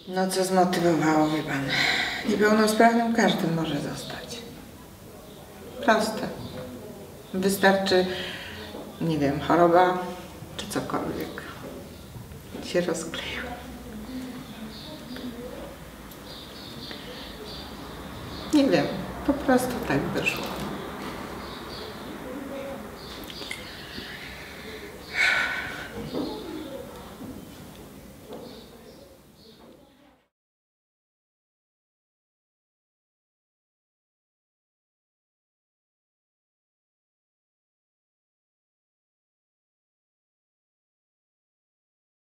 No co zmotywowało, wie pan? Niepełnosprawnym każdy może zostać. Proste. Wystarczy, nie wiem, choroba czy cokolwiek. Się rozkleił. Nie wiem, po prostu tak wyszło.